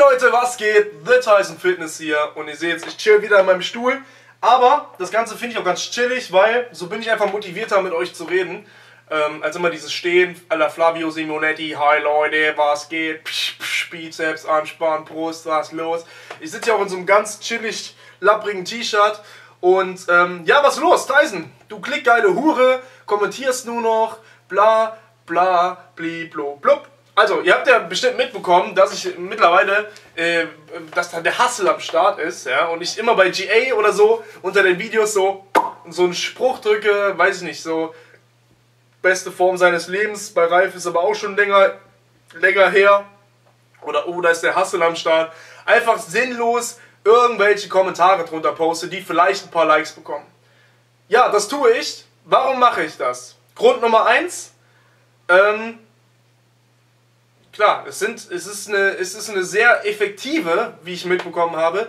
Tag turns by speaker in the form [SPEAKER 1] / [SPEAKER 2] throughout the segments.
[SPEAKER 1] Leute, was geht? The Tyson Fitness hier und ihr seht, ich chill wieder in meinem Stuhl. Aber das Ganze finde ich auch ganz chillig, weil so bin ich einfach motivierter mit euch zu reden. Als immer dieses Stehen à la Flavio Simonetti, hi Leute, was geht? Psch, psch, Bizeps anspannen, Brust, was los? Ich sitze hier auch in so einem ganz chillig, lapprigen T-Shirt. Und ja, was los? Tyson, du klickgeile Hure, kommentierst nur noch, bla bla bli blo blub. Also, ihr habt ja bestimmt mitbekommen, dass ich mittlerweile, dass da der Hustle am Start ist, ja, und ich immer bei GA oder so unter den Videos so einen Spruch drücke, weiß ich nicht, so beste Form seines Lebens, bei Ralf ist aber auch schon länger her, oder oh, da ist der Hustle am Start, einfach sinnlos irgendwelche Kommentare drunter poste, die vielleicht ein paar Likes bekommen. Ja, das tue ich. Warum mache ich das? Grund Nummer 1, klar, es ist eine sehr effektive, wie ich mitbekommen habe,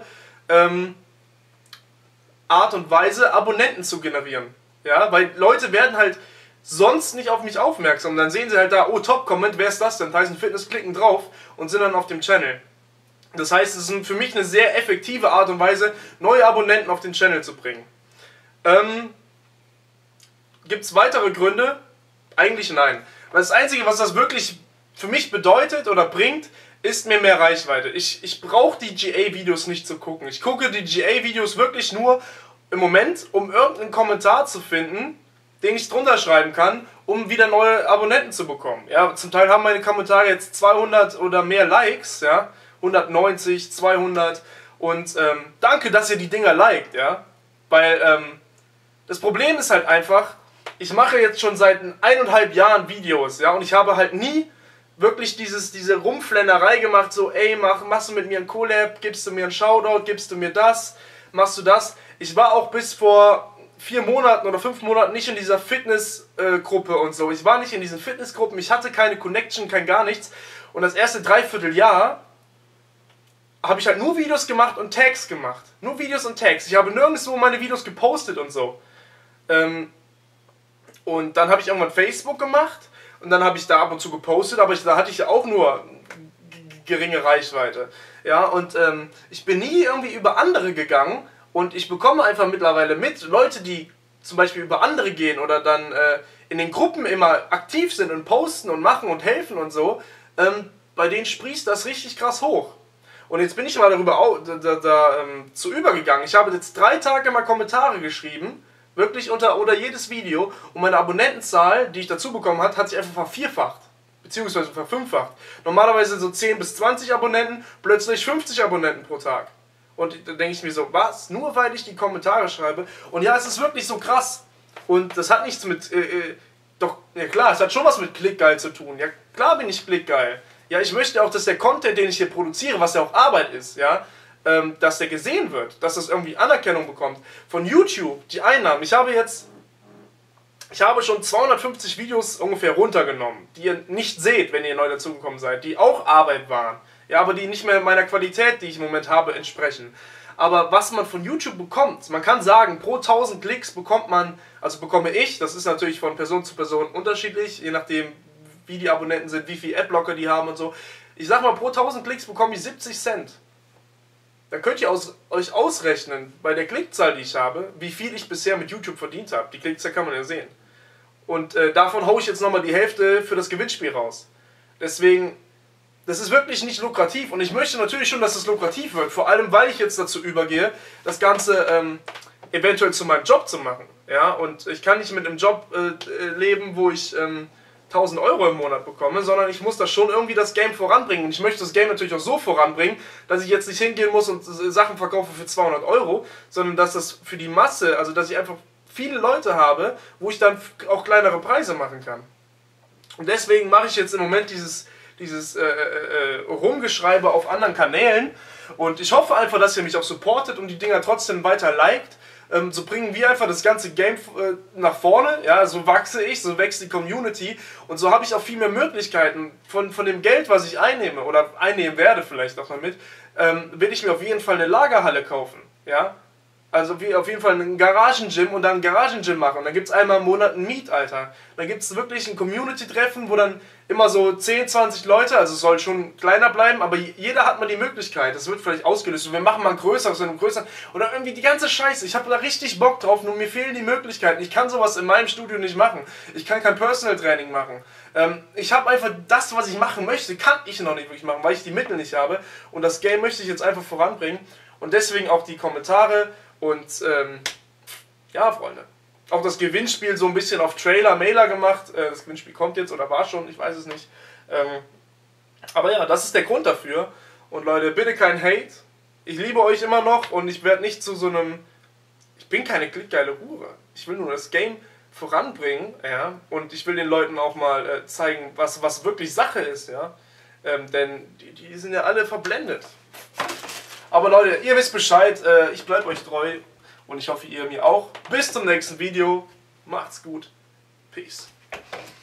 [SPEAKER 1] Art und Weise, Abonnenten zu generieren. Ja, weil Leute werden halt sonst nicht auf mich aufmerksam. Dann sehen sie halt da, oh, Top-Comment, wer ist das denn? Tyson Fitness, klicken drauf und sind dann auf dem Channel. Das heißt, es ist für mich eine sehr effektive Art und Weise, neue Abonnenten auf den Channel zu bringen. Gibt es weitere Gründe? Eigentlich nein. Weil das Einzige, was das wirklich für mich bedeutet oder bringt, ist mir mehr Reichweite. Ich brauche die GA-Videos nicht zu gucken. Ich gucke die GA-Videos wirklich nur im Moment, um irgendeinen Kommentar zu finden, den ich drunter schreiben kann, um wieder neue Abonnenten zu bekommen. Ja, zum Teil haben meine Kommentare jetzt 200 oder mehr Likes, ja, 190, 200 und danke, dass ihr die Dinger liked, ja, weil das Problem ist halt einfach, ich mache jetzt schon seit 1,5 Jahren Videos, ja, und ich habe halt nie wirklich diese Rumflennerei gemacht, so ey, machst du mit mir ein Collab, gibst du mir einen Shoutout, gibst du mir das, machst du das. Ich war auch bis vor 4 Monaten oder 5 Monaten nicht in dieser Fitnessgruppe und so. Ich war nicht in diesen Fitnessgruppen, ich hatte keine Connection, kein gar nichts. Und das erste Dreivierteljahr habe ich halt nur Videos gemacht und Tags gemacht. Nur Videos und Tags. Ich habe nirgendwo meine Videos gepostet und so. Und dann habe ich irgendwann Facebook gemacht. Und dann habe ich da ab und zu gepostet, aber da hatte ich ja auch nur geringe Reichweite. Ja, und ich bin nie irgendwie über andere gegangen und ich bekomme einfach mittlerweile mit, Leute, die zum Beispiel über andere gehen oder dann in den Gruppen immer aktiv sind und posten und machen und helfen und so, bei denen sprießt das richtig krass hoch. Und jetzt bin ich mal dazu übergegangen. Ich habe jetzt 3 Tage mal Kommentare geschrieben, wirklich unter jedes Video, und meine Abonnentenzahl, die ich dazu bekommen habe, hat sich einfach vervierfacht, beziehungsweise verfünffacht. Normalerweise so 10 bis 20 Abonnenten, plötzlich 50 Abonnenten pro Tag. Und da denke ich mir so, was? Nur weil ich die Kommentare schreibe? Und ja, es ist wirklich so krass. Und das hat nichts mit, doch, ja klar, es hat schon was mit klickgeil zu tun. Ja klar bin ich klickgeil. Ja, ich möchte auch, dass der Content, den ich hier produziere, was ja auch Arbeit ist, ja, dass der gesehen wird, dass das irgendwie Anerkennung bekommt. Von YouTube, die Einnahmen. Ich habe schon 250 Videos ungefähr runtergenommen, die ihr nicht seht, wenn ihr neu dazugekommen seid, die auch Arbeit waren. Ja, aber die nicht mehr meiner Qualität, die ich im Moment habe, entsprechen. Aber was man von YouTube bekommt, man kann sagen, pro 1000 Klicks bekommt man, also bekomme ich, das ist natürlich von Person zu Person unterschiedlich, je nachdem wie die Abonnenten sind, wie viel Adblocker die haben und so. Ich sag mal, pro 1000 Klicks bekomme ich 70 Cent. Dann könnt ihr euch ausrechnen, bei der Klickzahl, die ich habe, wie viel ich bisher mit YouTube verdient habe. Die Klickzahl kann man ja sehen. Und davon haue ich jetzt nochmal die Hälfte für das Gewinnspiel raus. Deswegen, das ist wirklich nicht lukrativ. Und ich möchte natürlich schon, dass es lukrativ wird. Vor allem, weil ich jetzt dazu übergehe, das Ganze eventuell zu meinem Job zu machen. Ja? Und ich kann nicht mit einem Job leben, wo ich 1000 Euro im Monat bekomme, sondern ich muss das schon irgendwie das Game voranbringen. Und ich möchte das Game natürlich auch so voranbringen, dass ich jetzt nicht hingehen muss und Sachen verkaufe für 200 Euro, sondern dass das für die Masse, also dass ich einfach viele Leute habe, wo ich dann auch kleinere Preise machen kann. Und deswegen mache ich jetzt im Moment dieses Rumgeschreibe auf anderen Kanälen und ich hoffe einfach, dass ihr mich auch supportet und die Dinger trotzdem weiter liked. So bringen wir einfach das ganze Game nach vorne, ja, so wachse ich, so wächst die Community und so habe ich auch viel mehr Möglichkeiten von dem Geld, was ich einnehme oder einnehmen werde vielleicht auch mal mit, will ich mir auf jeden Fall eine Lagerhalle kaufen, ja, also auf jeden Fall ein Garagengym und dann ein Garagengym machen und dann gibt es einmal im Monat ein Meet, Alter, dann gibt es wirklich ein Community-Treffen, wo dann immer so 10, 20 Leute, also es soll schon kleiner bleiben, aber jeder hat mal die Möglichkeit. Das wird vielleicht ausgelöst. Und wir machen mal ein größeres und ein größeres. Oder irgendwie die ganze Scheiße. Ich habe da richtig Bock drauf, nur mir fehlen die Möglichkeiten. Ich kann sowas in meinem Studio nicht machen. Ich kann kein Personal Training machen. Ich habe einfach das, was ich machen möchte, kann ich noch nicht wirklich machen, weil ich die Mittel nicht habe. Und das Game möchte ich jetzt einfach voranbringen. Und deswegen auch die Kommentare und ja, Freunde. Auch das Gewinnspiel so ein bisschen auf Trailer-Mailer gemacht. Das Gewinnspiel kommt jetzt oder war schon, ich weiß es nicht. Aber ja, das ist der Grund dafür. Und Leute, bitte kein Hate. Ich liebe euch immer noch und ich werde nicht zu so einem... Ich bin keine klickgeile Hure. Ich will nur das Game voranbringen, ja. Und ich will den Leuten auch mal zeigen, was wirklich Sache ist, ja. Denn die sind ja alle verblendet. Aber Leute, ihr wisst Bescheid. Ich bleibe euch treu. Und ich hoffe, ihr mir auch. Bis zum nächsten Video. Macht's gut. Peace.